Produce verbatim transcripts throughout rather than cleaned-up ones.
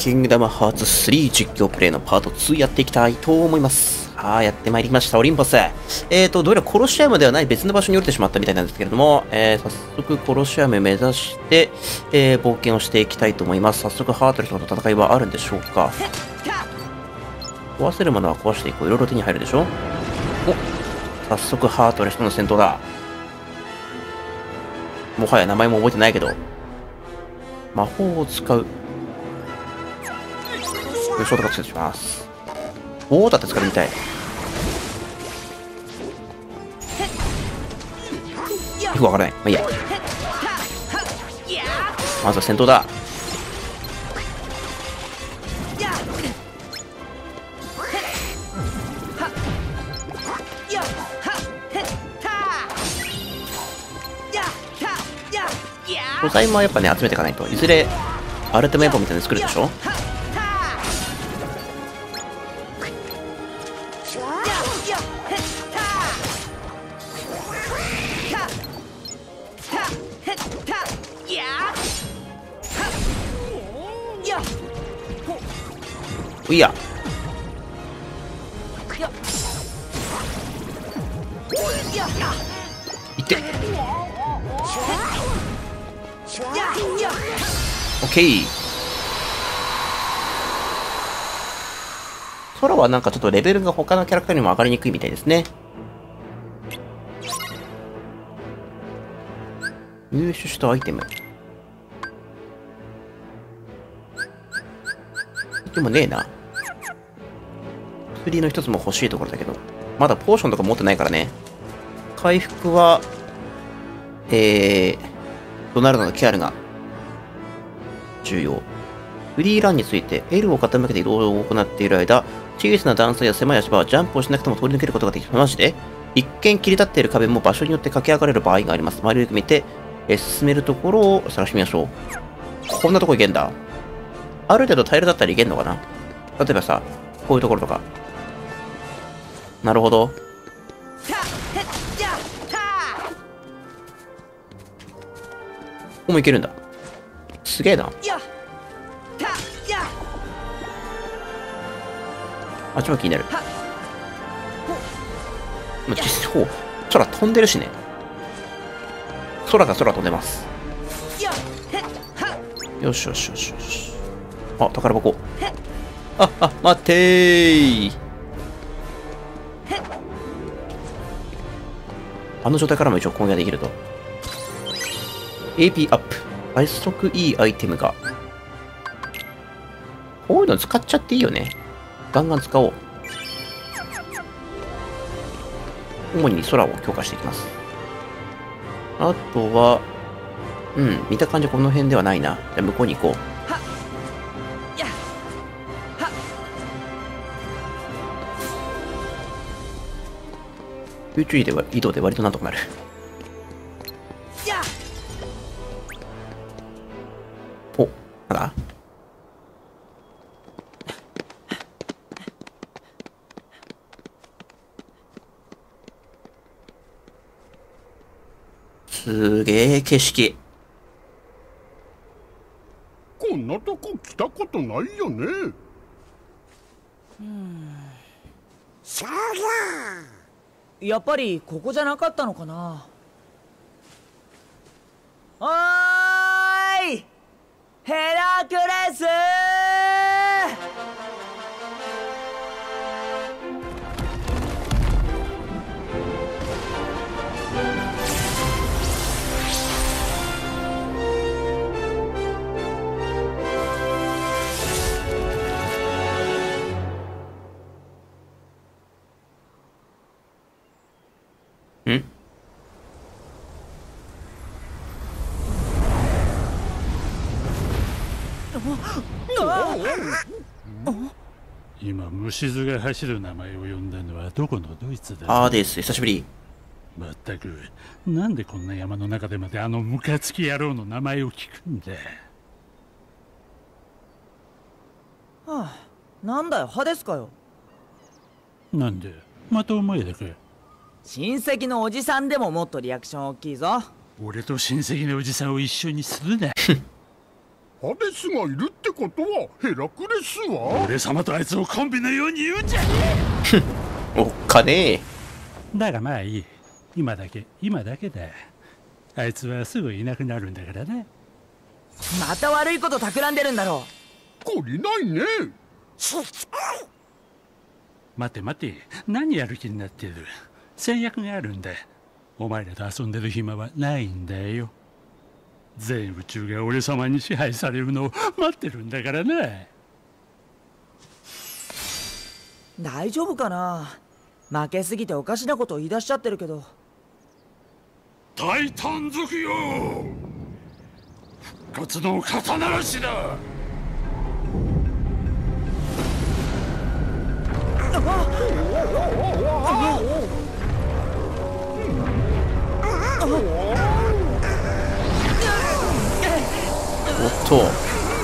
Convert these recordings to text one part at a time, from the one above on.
キングダムハーツスリー実況プレイのパートツーやっていきたいと思います。あー、やってまいりました、オリンポス。えーと、どうやらコロシアムではない別の場所に降りてしまったみたいなんですけれども、えー、早速コロシアム目指して、えー、冒険をしていきたいと思います。早速ハートレスとの戦いはあるんでしょうか。壊せるものは壊していこう。いろいろ手に入るでしょ。お、早速ハートレスとの戦闘だ。もはや名前も覚えてないけど、魔法を使う。武将とかつけてします。おお、だって使ってみたい。よくわからない。まあいいや。まずは戦闘だ。素材もやっぱね集めていかないと、いずれアルティメイポみたいなの作るでしょ。いいや。いって。オッケー。空はなんかちょっとレベルが他のキャラクターにも上がりにくいみたいですね。入手したアイテム。でもねえな。薬の一つも欲しいところだけど、まだポーションとか持ってないからね。回復は、えー、ドナルドのケアルが重要。フリーランについて、L を傾けて移動を行っている間、小さな段差や狭い足場はジャンプをしなくても通り抜けることができる。マジで一見切り立っている壁も場所によって駆け上がれる場合があります。周りを見て、え進めるところを探してみましょう。こんなとこ行けんだ。ある程度タイルだったらいけんのかな。例えばさ、こういうところとか。なるほど。ここもいけるんだ。すげえな。あっちも気になる。まあ、実際、空飛んでるしね。空が空飛んでます。よしよしよしよし。あ、宝箱。あ、あ、待ってー。あの状態からも一応攻撃ができると。エーピー アップ。最速いいアイテムが。こういうの使っちゃっていいよね。ガンガン使おう。主に空を強化していきます。あとは、うん、見た感じこの辺ではないな。じゃあ向こうに行こう。空中移動で移動で割となんとかなる。お、なんだ？すげえ景色。 こんなとこ来たことないよね。 うん。そうだ。やっぱりここじゃなかったのかな。おーい、ヘラクレス。 ん？ 今虫図が走る名前を呼んだのはどこのドイツだ。 あーです。久しぶり。 まったく、なんでこんな山の中でまであのムカつき野郎の名前を聞くんだ。 はあ、なんだよ、派ですかよ。 なんでまたお前だか。 親戚のおじさんでももっとリアクション大きいぞ。 俺と親戚のおじさんを一緒にするな。 ハデスがいるってことはヘラクレスは？ 俺様とあいつをコンビのように言うんじゃねえ。おっかねえ。 だがまあいい。今だけ今だけだ。あいつはすぐいなくなるんだからね。 また悪いこと企んでるんだろう。懲りないね。 待て待て、何やる気になってる。戦略があるんだ。お前らと遊んでる暇はないんだよ。全宇宙が俺様に支配されるのを待ってるんだからな。 大丈夫かな。負けすぎておかしなことを言い出しちゃってるけど。 タイタン族よ、復活の肩慣らしだ。 おっと。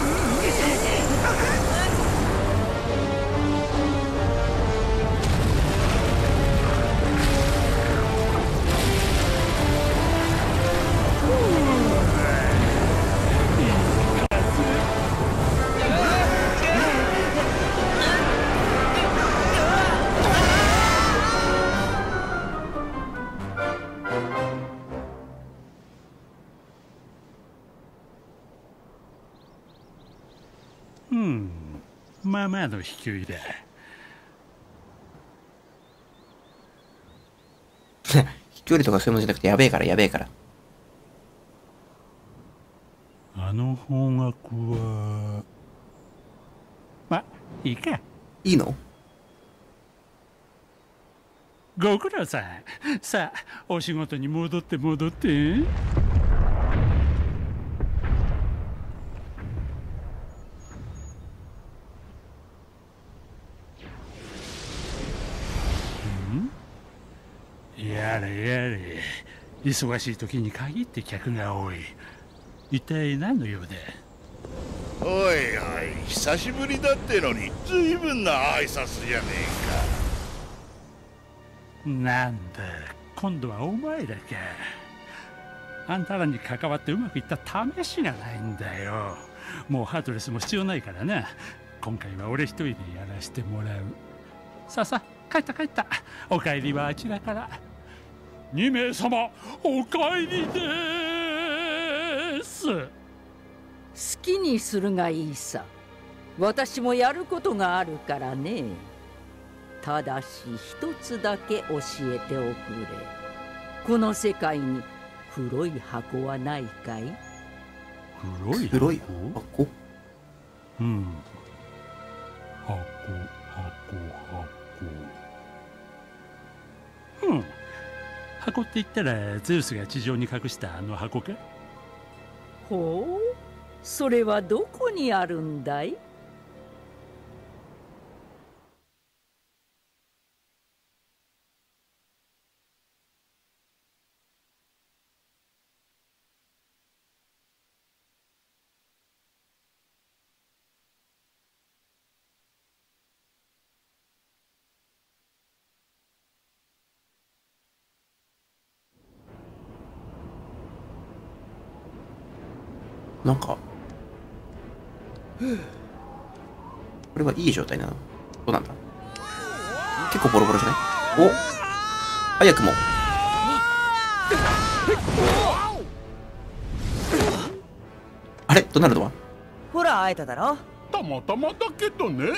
うん、まあまあの飛球だ。 飛距離とかそういうものじゃなくてやべえからやべえから。 あの方角はまあいいか。 いいの？ ご苦労さん。さあお仕事に戻って戻って。やれやれ、忙しい時に限って客が多い。一体何の用で？ おいおい、久しぶりだってのに随分な挨拶じゃねえか。なんだ、今度はお前らか。あんたらに関わってうまくいった試しがないんだよ。もうハートレスも必要ないからな。今回は俺一人でやらせてもらう。さあさあ、帰った帰った。お帰りはあちらから。にめいさまお帰りです。 好きにするがいいさ。私もやることがあるからね。ただし一つだけ教えておくれ。この世界に黒い箱はないかい？ 黒い箱？ 黒い箱？ うん。箱箱箱。うん。箱って言ったらゼウスが地上に隠したあの箱か？ ほう、それはどこにあるんだい？ なんかこれはいい状態なの？どうなんだ？結構ボロボロじゃない？お、早くもあれドナルドは？ ほら会えただろ。 たまたまだけどね。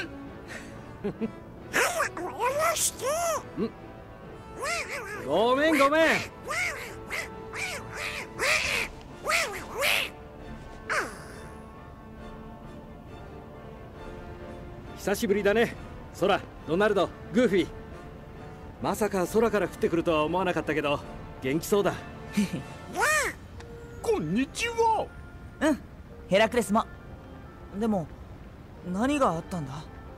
ごめんごめん。久しぶりだね。ソラ、ドナルド、グーフィー。まさか空から降ってくるとは思わなかったけど元気そうだ。 こんにちは。 うん、ヘラクレスも。でも何があったんだ？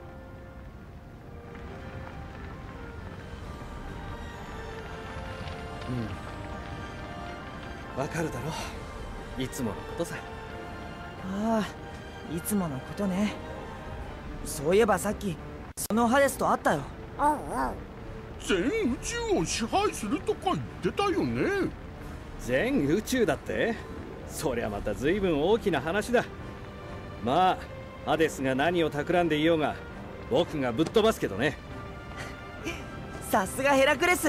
うん、わかるだろ。いつものことさ。 ああ、いつものことね。そういえばさっきそのハデスと会ったよ。 全宇宙を支配するとか言ってたよね。 全宇宙だって？そりゃまた随分大きな話だ。 まあハデスが何を企んでいようが僕がぶっ飛ばすけどね。 さすがヘラクレス。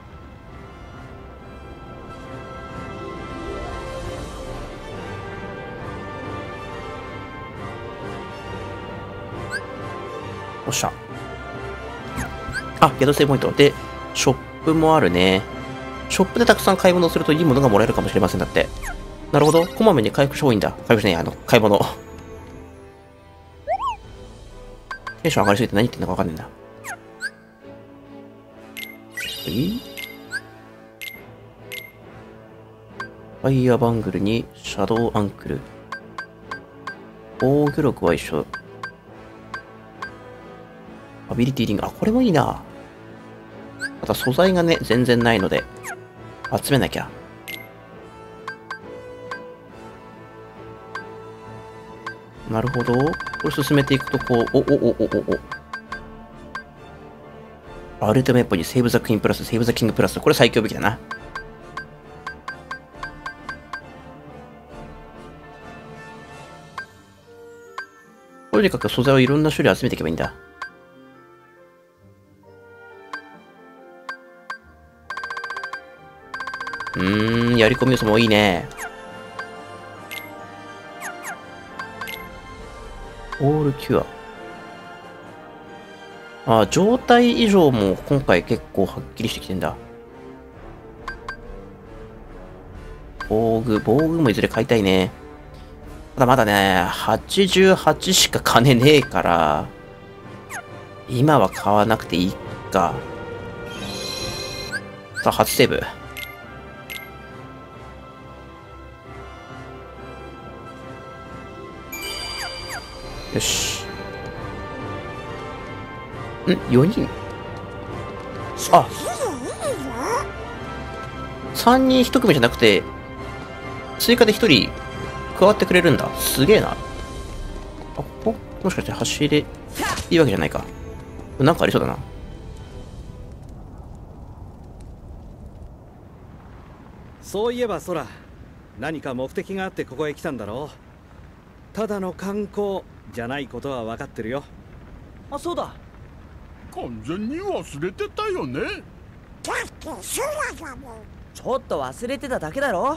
おっしゃ。あ、宿セーブポイント。で、ショップもあるね。ショップでたくさん買い物をするといいものがもらえるかもしれません。だって。なるほど。こまめに回復した方がいいんだ。回復しない、あの、買い物。テンション上がりすぎて何言ってんのかわかんないんだ。えいファイヤーバングルにシャドウアンクル。防御力は一緒。アビリティリング。あ、これもいいな。また素材がね、全然ないので、集めなきゃ。なるほど。これ進めていくと、こう、お、お、お、お、お、お。アルティメットにセーブザクイーンプラス、セーブザキングプラス。これ最強武器だな。とにかく素材をいろんな種類集めていけばいいんだ。うーん、やり込み要素もいいね。オールキュア。あ、状態異常も今回結構はっきりしてきてんだ。防具、防具もいずれ買いたいね。ただまだね、はちじゅうはちしか金ねえから、今は買わなくていいか。さあ、初セーブ。よし。ん ?よ 人あさんにんいち組じゃなくて、追加でひとり加わってくれるんだ。すげえな。あ、ここもしかして走れ、いいわけじゃないか。なんかありそうだな。 そういえば空、何か目的があってここへ来たんだろう。ただの観光じゃないことは分かってるよ。 あ、そうだ。 完全に忘れてたよね。 ちょっと忘れてただけだろ。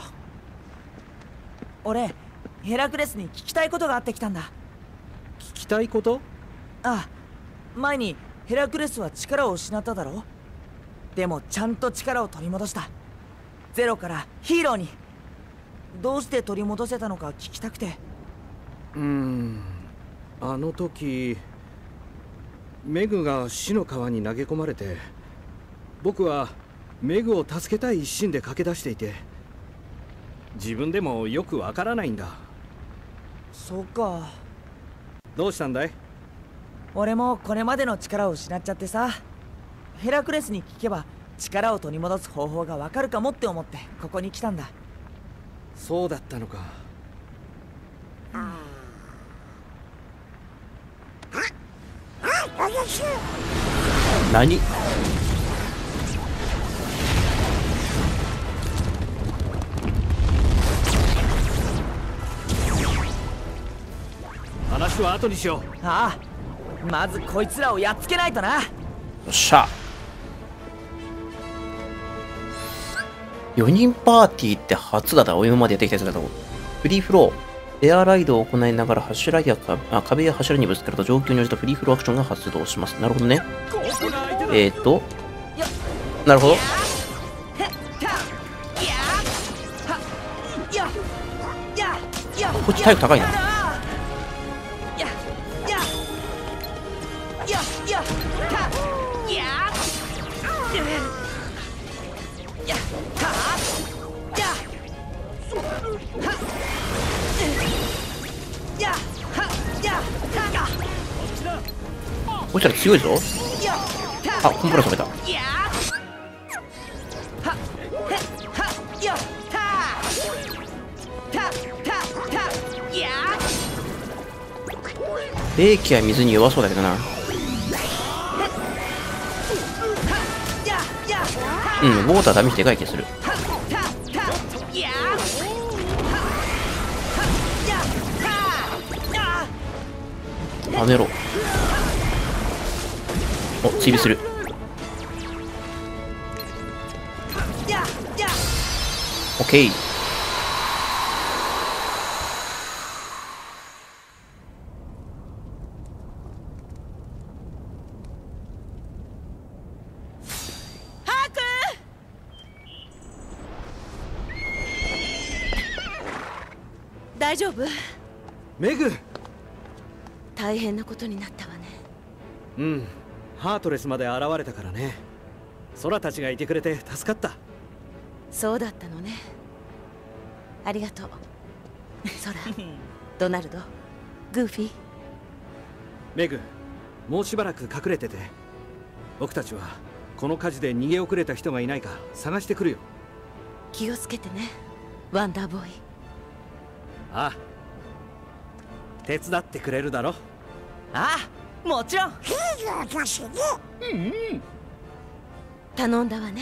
俺ヘラクレスに聞きたいことがあってきたんだ。 聞きたいこと？ ああ、前にヘラクレスは力を失っただろ。でもちゃんと力を取り戻した。ゼロからヒーローに。どうして取り戻せたのか聞きたくて。 うーん、あの時メグが死の川に投げ込まれて、僕はメグを助けたい一心で駆け出していて、自分でもよくわからないんだ。 そうか。 どうしたんだい？ 俺もこれまでの力を失っちゃってさ、ヘラクレスに聞けば力を取り戻す方法がわかるかもって思ってここに来たんだ。 そうだったのか。 何？ 話は後にしよう。 ああ、まずこいつらをやっつけないとな。 よっしゃ。よにんパーティーって初だな。今までやってきたやつだと。フリーフロー。エアライドを行いながら柱やかあ壁や柱にぶつかると状況に応じたフリーフローアクションが発動します。なるほどね。えーと。なるほど。こっち体力高いな。こいつら強いぞ。あ、コンプラ止めた。冷気や水に弱そうだけどな。うん、ウォーターダメージでかい気がする。 やめろ。お、追尾する。オッケー。 大丈夫？ メグ。 大変なことになったわね。 うん、ハートレスまで現れたからね。ソラたちがいてくれて助かった。 そうだったのね。ありがとう。ソラ、ドナルド、グーフィー。 メグ、もうしばらく隠れてて。僕たちはこの火事で逃げ遅れた人がいないか探してくるよ。 気をつけてね、ワンダーボーイ。 ああ、手伝ってくれるだろ。 ああ、もちろん。 頼んだわね、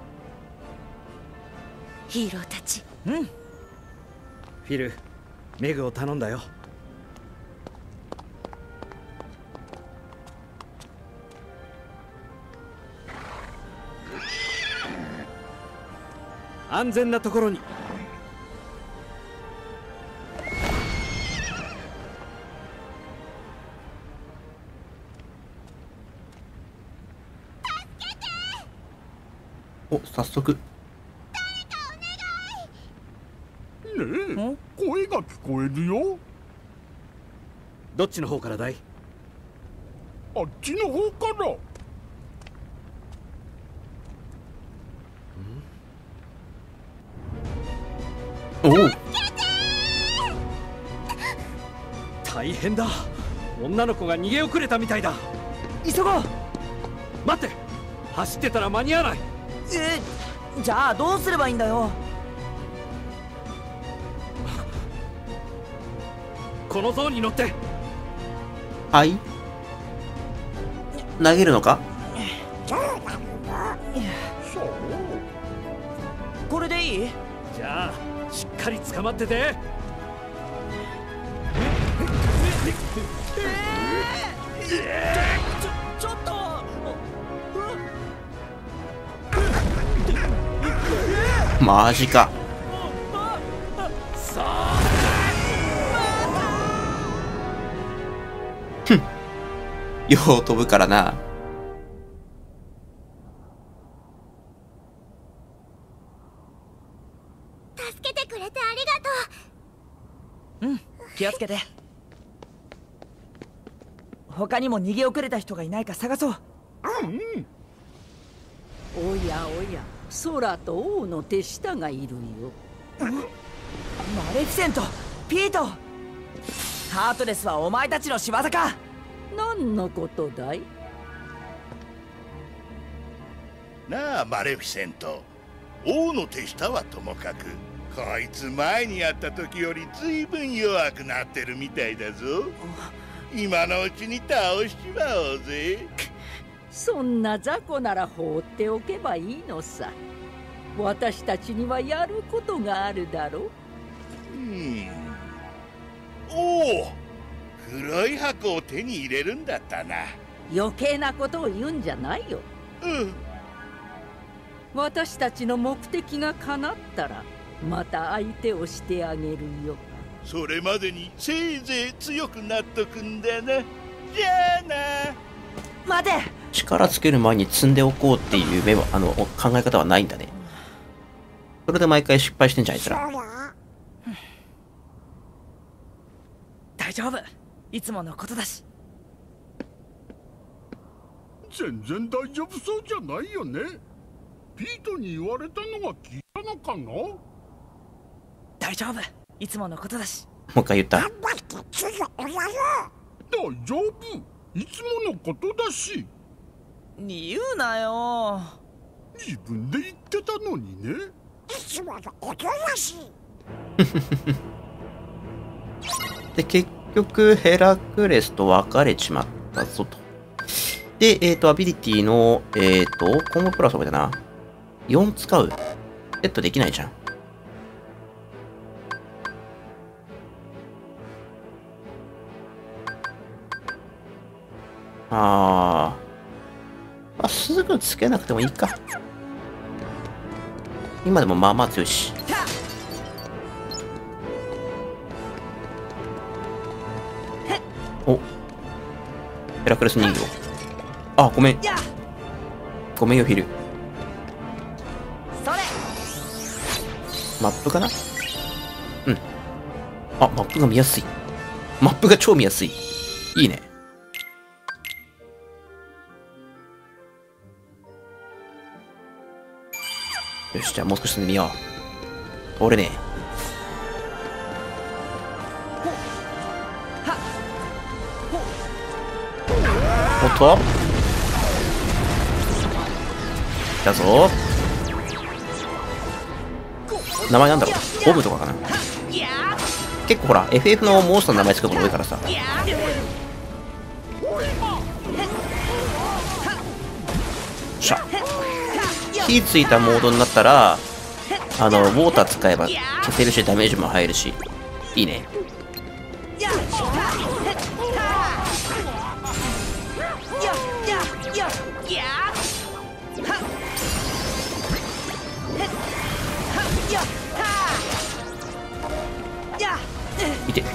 ヒーローたち。 うん。 フィル、メグを頼んだよ。安全なところに。 お、早速。 ねえ、声が聞こえるよ。 どっちの方からだい？ あっちの方から。 おお。 大変だ。女の子が逃げ遅れたみたいだ。 急ごう。 待って、走ってたら間に合わない。 え、じゃあどうすればいいんだよ。 この像に乗って。 はい。投げるのか？ これでいい？ じゃあしっかり捕まってて。 ちょっと。 マジか。 さあ。 ふん。よう飛ぶからな。 助けてくれてありがとう。 うん、気をつけて。他にも逃げ遅れた人がいないか探そう。 おやおや、空と王の手下がいるよ。 マレフィセント、ピート。ハートレスはお前たちの仕業か。 何のことだい？ なあマレフィセント、王の手下はともかく、こいつ前にやった時よりずいぶん弱くなってるみたいだぞ。今のうちに倒しちまおうぜ。 そんな雑魚なら放っておけばいいのさ。私たちにはやることがあるだろう。 うんおお、黒い箱を手に入れるんだったな。 余計なことを言うんじゃないよ。 うん私たちの目的が叶ったらまた相手をしてあげるよ。 それまでにせいぜい強くなっとくんだな。じゃあな。 待て。 力つける前に積んでおこうっていう目は、あの、考え方はないんだね。それで毎回失敗してんじゃん、あいつら。 大丈夫。いつものことだし。 全然大丈夫そうじゃないよね。ピートに言われたのが聞いたのかな。 大丈夫。いつものことだし。 もう一回言った。 大丈夫。いつものことだし。 言うなよ。 自分で言ってたのにね。いつものことだし。 で、結局、ヘラクレスと別れちまったぞと。で、えっと、アビリティの、えっと、コンボプラスだな。よん使う。セットできないじゃん。 あー、まあ、すぐつけなくてもいいか。今でもまあまあ強いし。お、ヘラクレス人形。あ、ごめん。ごめんよ、ヒル。マップかな。うん。あ、マップが見やすい。マップが超見やすい。いいね。よし、じゃあもう少し進んでみよう。通れねえ。おっとだぞ。名前なんだろう、ボブとかかな。結構ほら エフエフ のモンスターの名前つくこと多いからさ。しゃ火ついたモードになったら、あのウォーター使えば消せるしダメージも入るし、いいね。見て。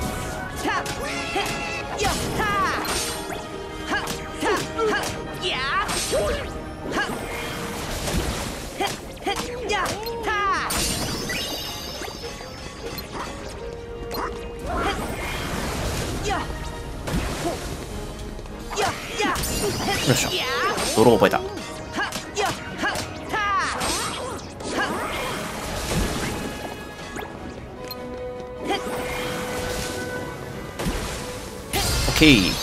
よっしゃ、ドロー覚えた。オッケー。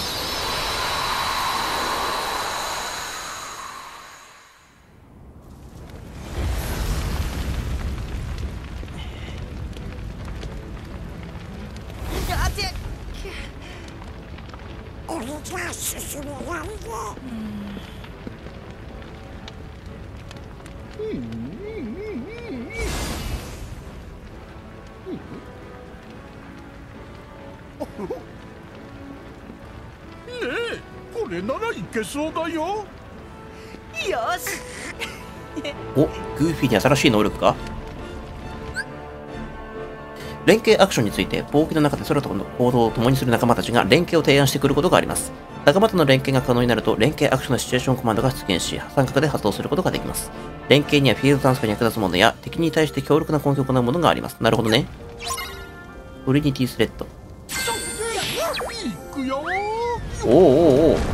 これならいけそうだよ。 よし。 お、グーフィーに新しい能力か。連携アクションについて、冒険の中で空との行動を共にする仲間たちが連携を提案してくることがあります。仲間との連携が可能になると、連携アクションのシチュエーションコマンドが出現し、三角で発動することができます。連携にはフィールドトランスファーに役立つものや、敵に対して強力な攻撃を行うものがあります。なるほどね。トリニティスレッド。 いくよ。 おおおお、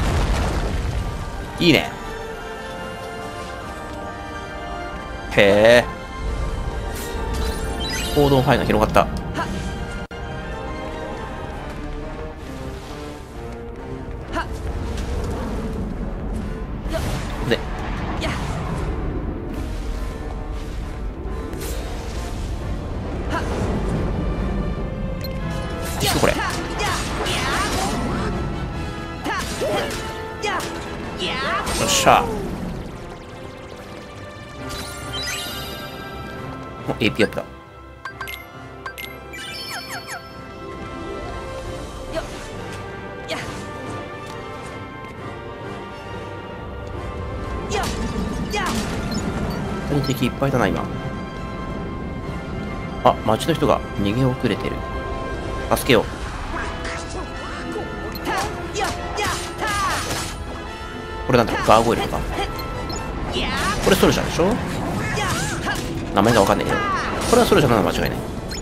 いいね。へえ、行動範囲が広がった。でこれよっしゃ。お、 エーピー アップだ。敵いっぱいだな今。あ、町の人が逃げ遅れてる。助けよう。これなんだろう、ガーゴイルとか。これソルジャーでしょ。名前がわかんないけど、これはソルジャーなのは間違いない。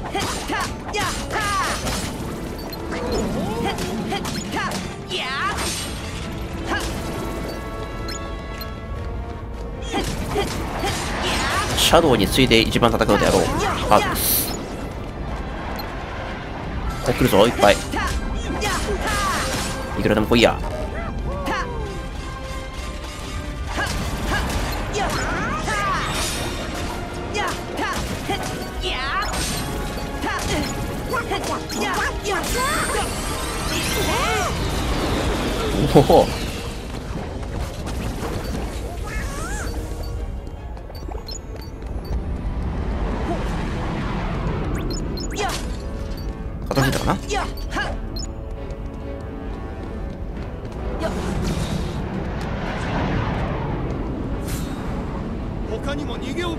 シャドウに次いで一番戦うであろうハードです。お、来るぞいっぱい。いくらでも来いや。おお、片付いたかな。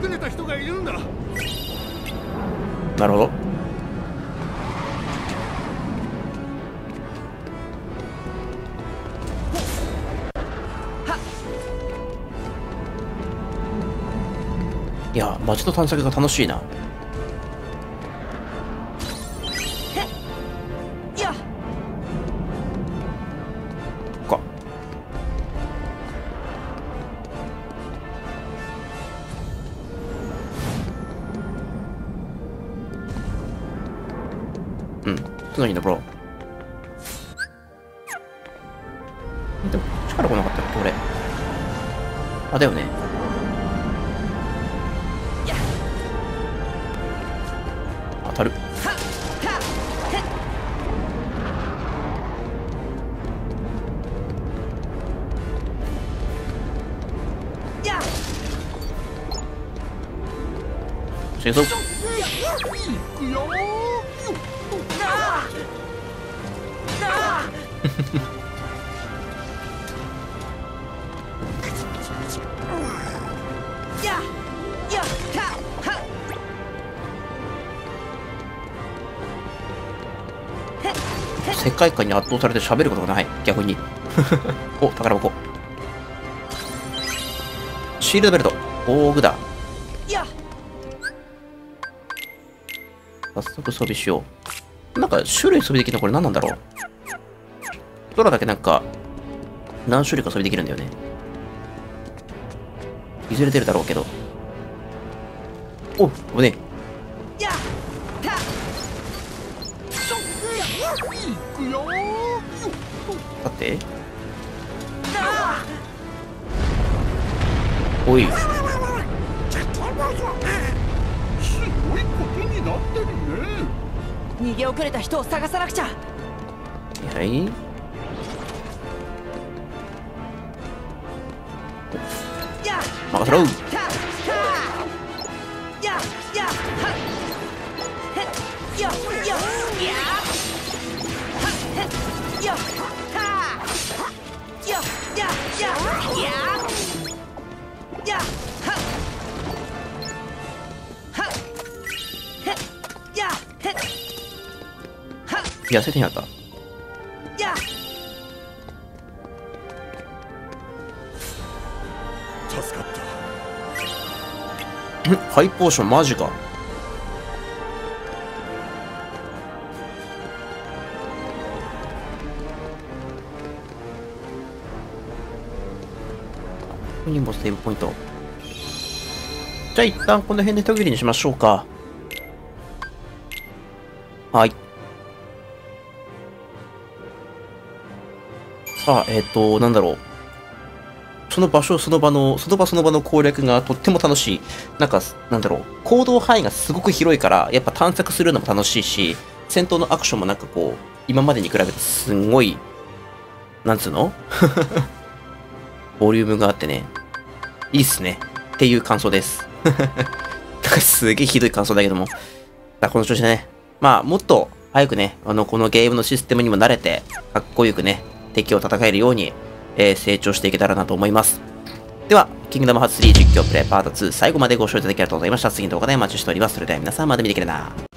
れた人がいるんだ。 なるほど。いや、街の探索が楽しいな。 やか。うん、角に登ろう。でも、こっちから来なかったっけ、俺。あ、だよね。当たる。戦争。世界観に圧倒されて喋ることがない、逆に。お、宝箱。シールドベルト、大具だ。早速装備しよう。なんか種類装備できるのこれ何なんだろう。ドラだけなんか何種類か装備できるんだよね。いずれ出るだろうけど。おっ、危ねえ。だっておい、 すごいことになってるね。 逃げ遅れた人を探さなくちゃ。 はい、任せろ。痩せてになった。 助かった。 ん、ハイポーションマジか。ここにもセーブポイント。じゃあ一旦この辺で一区切りにしましょうか。はい。さあ、えっと、なんだろう。その場所その場の、その場その場の攻略がとっても楽しい。なんか、なんだろう。行動範囲がすごく広いから、やっぱ探索するのも楽しいし、戦闘のアクションもなんかこう、今までに比べてすんごい、なんつうのボリュームがあってね、いいっすね。っていう感想です。なんかすげえひどい感想だけども。だこの調子でね。まあ、もっと早くね、あの、このゲームのシステムにも慣れて、かっこよくね、敵を戦えるように、えー、成長していけたらなと思います。では、キングダムハーツスリー実況プレイパートツー、最後までご視聴いただきありがとうございました。次の動画でお待ちしております。それでは皆さんまで見てくれな。